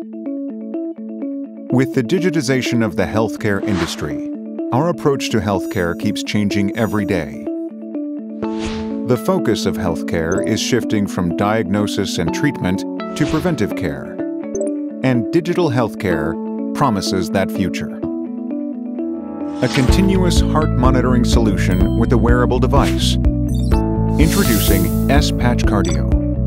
With the digitization of the healthcare industry, our approach to healthcare keeps changing every day. The focus of healthcare is shifting from diagnosis and treatment to preventive care, and digital healthcare promises that future. A continuous heart monitoring solution with a wearable device. Introducing S-Patch Cardio.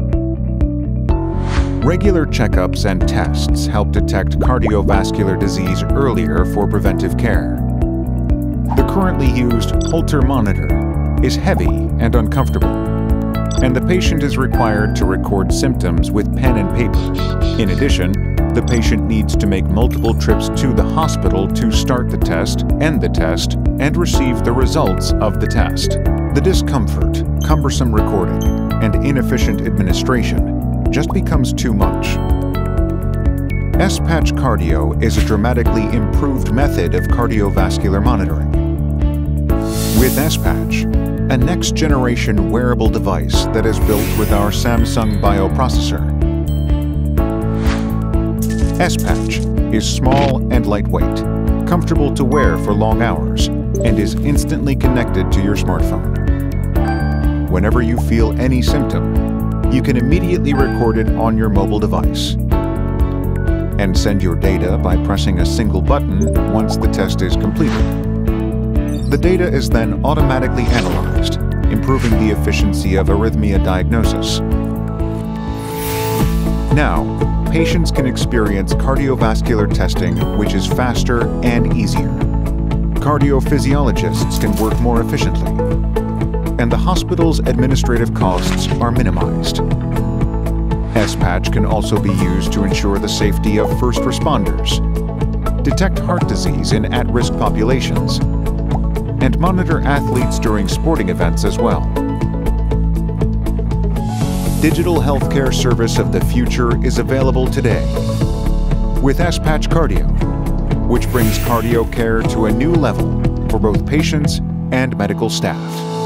Regular checkups and tests help detect cardiovascular disease earlier for preventive care. The currently used halter monitor is heavy and uncomfortable, and the patient is required to record symptoms with pen and paper. In addition, the patient needs to make multiple trips to the hospital to start the test, end the test, and receive the results of the test. The discomfort, cumbersome recording, and inefficient administration just becomes too much. S-Patch Cardio is a dramatically improved method of cardiovascular monitoring. With S-Patch, a next-generation wearable device that is built with our Samsung bioprocessor. S-Patch is small and lightweight, comfortable to wear for long hours, and is instantly connected to your smartphone. Whenever you feel any symptom, you can immediately record it on your mobile device and send your data by pressing a single button once the test is completed. The data is then automatically analyzed, improving the efficiency of arrhythmia diagnosis. Now, patients can experience cardiovascular testing which is faster and easier. Cardiophysiologists can work more efficiently, and the hospital's administrative costs are minimized. S-Patch can also be used to ensure the safety of first responders, detect heart disease in at-risk populations, and monitor athletes during sporting events as well. Digital healthcare service of the future is available today with S-Patch Cardio, which brings cardio care to a new level for both patients and medical staff.